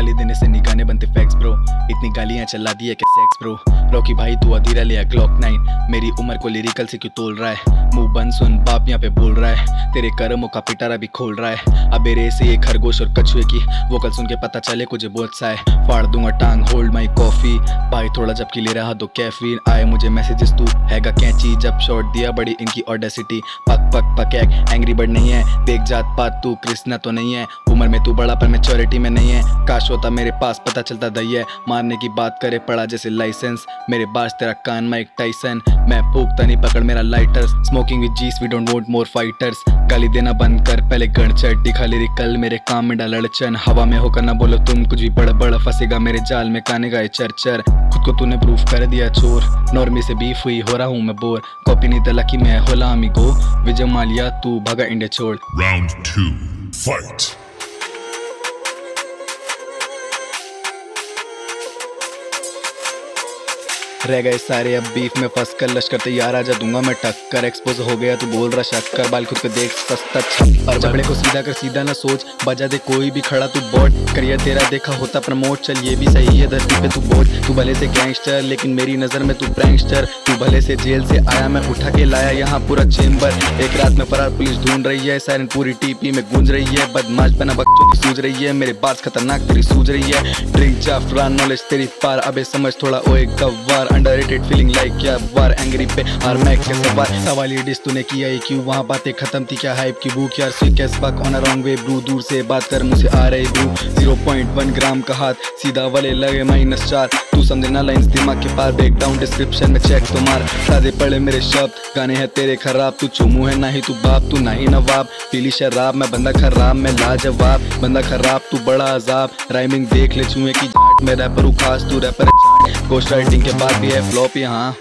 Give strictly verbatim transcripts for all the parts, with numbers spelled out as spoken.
गाली देने से निगाने बनते फैक्स ब्रो, इतनी गालियां चला दी है कि सेक्स ब्रो। रॉकी भाई तू अधीरा लिया ग्लॉक नाइन, मेरी उम्र को लिरिकल से क्यों तोल रहा है। मुंह बंद सुन बाप यहाँ पे बोल रहा है, तेरे कर्मों का पिटारा भी खोल रहा है। अबे रे से ये खरगोश और कछुए की वो कल सुन के पता चले कुछ बहुत सा है। फाड़ दूंगा टांग होल्ड माई कॉफी भाई थोड़ा जबकि ले रहा दो कैफीन। आए मुझे मैसेजेस तू हैगा कैंची, जब शॉट दिया बड़ी इनकी ऑडेसिटी। पक पक पकैक एंग्री बर्ड नहीं है, देख जात पात तू कृष्णा तो नहीं है। उम्र में तू बड़ा पर मैच्योरिटी में नहीं है, काश होता मेरे पास पता चलता दही है। मारने की बात करे पड़ा जैसे लाइसेंस, मेरे बास तेरा कान माइक टाइसन। मैं फूकता नहीं पकड़ मेरा lighter, smoking with these we don't want more fighters. गाली देना बंद कर पहले गणचट, दिखा लिरिकल मेरे काम में डाल अड़चन। हवा में होकर ना बोलो तुम कुछ भी, बड़ बड़ फंसेगा मेरे जाल में काने का चरचर। खुद को तूने प्रूफ कर दिया चोर, नॉर्मी से बीफ हुई हो रहा हूँ मैं बोर। कॉपी नहीं तला की मैं होला अमीगो, विजय मालिया तू भगा इंडिया छोड़। Round two fight. रह गए सारे अब बीफ में फंस कर, लश्कर तैयार आजा दूंगा मैं टक्कर। एक्सपोज हो गया तू बोल रहा शक्कर, बाल खुद को देख सस्ता छप्पर। झगड़े को सीधा कर सीधा ना सोच, बजा दे कोई भी खड़ा तू बॉट। करियर तेरा देखा होता प्रमोट, चल ये भी सही है धरती पे तू बोझ। तू भले से गैंगस्टर लेकिन मेरी नजर में तू प्रैंकस्टर। तू भले से जेल से आया मैं उठा के लाया यहाँ पूरा चेम्बर। एक रात में फरार पुलिस ढूंढ रही है, सायरन पूरी टीपी में गूंज रही है। बदमाश बना बच्चों की सूझ रही है, मेरे बात खतरनाक तेरी सूझ रही है। ड्रिंक जाफरान नॉलेज तेरी पार, अबे समझ थोड़ा ओए गवार। अंडररेटेड फीलिंग लाइक क्या वार, एंग्री पे आर मैक के सवार। सवाल ये डिस तूने किया है क्यों, वहाँ बातें खत्म थी क्या हाइप की भूख यार। स्विक एस fuck on a wrong way bruh, दूर से बात कर मुझसे आ रहे bruh. Zero point one gram का हाथ सीधा वाले लगे माइनस चार। तू समझे ना लाइंस दिमाग के पार, ब्रेक डाउन डिस्क्रिप्शन में चेक तो मार। सादे पड़े मेरे शब्द गाने हैं तेरे खराब, तू चुमू है ना ही तू बाप तू ना ही नवाब। पीली शराब मैं बंदा खराब मैं लाजवाब, बंदा खराब तू बड़ा अजाब। राइमिंग देख ले चुए की जाट, मैं रैपर हूँ खास तू रैपर है। गोस्ट राइटिंग के बाद भी है फ्लॉप यहाँ।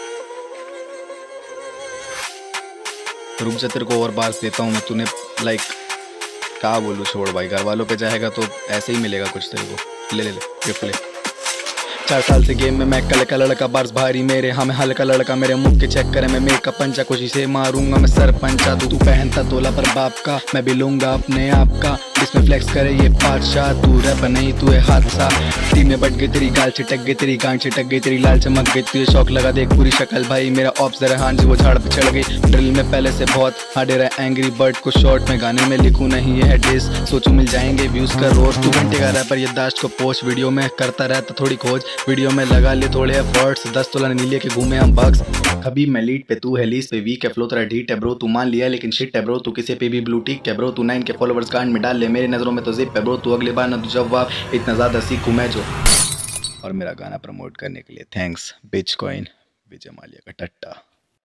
रुक जा तेरे को और बार देता हूँ मैं, तूने लाइक क्या बोलूँ छोड़ भाई। घर वालों पे जाएगा तो ऐसे ही मिलेगा कुछ तेरे को। ले ले ले गिफ्ट ले। चार साल से गेम में मैं कल का लड़का, बार्स भारी मेरे हाँ मैं हल्का लड़का। मेरे मुंह के चेक करे मैं मेकअप पंचा, खुशी से मारूंगा मैं सर पंचा। तू तू पहनता तोला पर बाप का, मैं भी लूंगा अपने आप का। इसमें फ्लेक्स करे ये बादशाह, तू रैप नहीं तू है हादसा। टीम में बट गई तेरी गाल छिटक गई, तेरी गांड छिटक गई, तेरी लाल चमक गई। तुझे शौक लगा देख पूरी शक्ल भाई, मेरा ऑप्स जरा हाँ जी वो झाड़ पे चढ़ गई। ड्रिल में पहले से बहुत हार्ड रहा एंग्री बर्ड को शॉर्ट में गाने में लिखूं नहीं ये है डिस। सोचू मिल जाएंगे व्यूज का रोज, तू घंटे का रैपर ये दाश्त को पोस्ट। वीडियो में करता रहता थोड़ी खोज, वीडियो में लगा ले थोड़े एफर्ट्स। दस तोला नीले के घूमे हम बक्स। कभी मैं लीड पे तू है लीज पे, वीक है फ्लो तेरा ढीट है ब्रो। तू मान लिया लेकिन शिट है ब्रो, तू किसी पे भी ब्लू टिक है ब्रो। तू नाइन के फॉलोवर्स कांड में डाल ले, मेरी नजरों में तो जिप है ब्रो। तू अगली बार ना तू जवाब, इतना ज्यादा सीखूं मैं जो। और मेरा गाना प्रमोट करने के लिए thanks bitcoin Vijay Mallya का टट्टा।